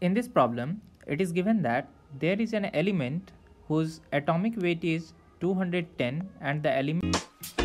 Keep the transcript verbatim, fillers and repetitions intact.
In this problem, it is given that there is an element whose atomic weight is two hundred ten and the element